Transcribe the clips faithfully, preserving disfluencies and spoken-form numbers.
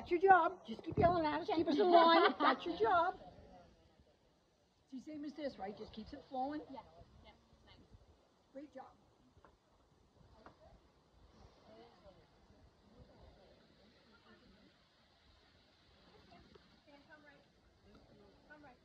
That's your job. Just keep yelling at us. Keep us in line. That's your job. It's the same as this, right? Just keeps it flowing. Yeah. Yeah. Nice. Great job. And come right. Come right.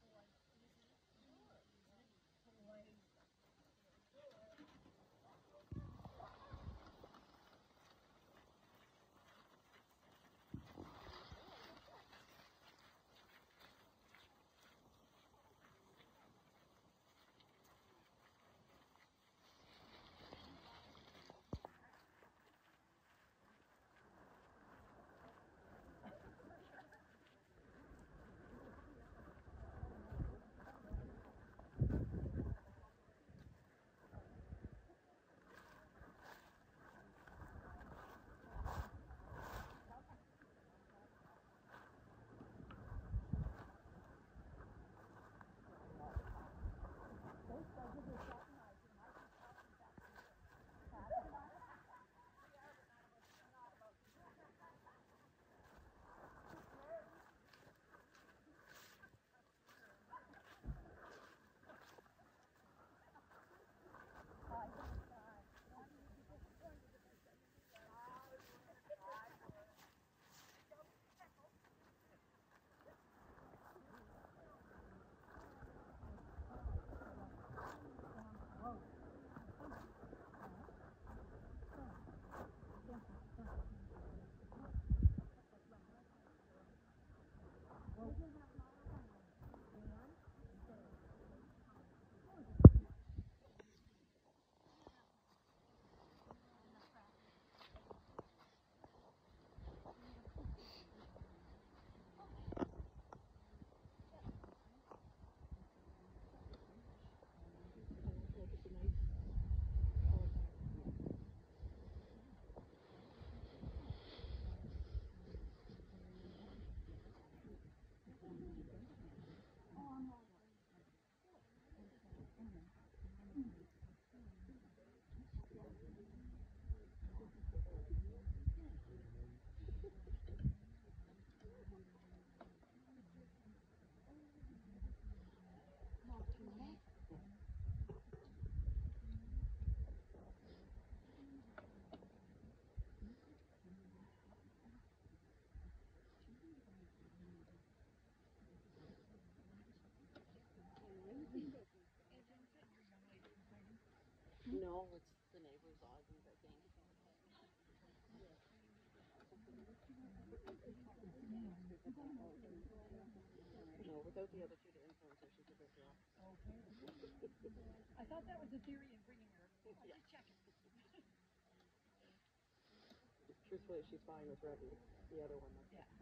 No, it's the neighbor's Aussies, I think. No, without the other two to influence her, she's a good girl. Okay. I thought that was the theory in bringing her. I Yeah. did check it. Truthfully, she's fine with Rebby. The other one, that's Yeah.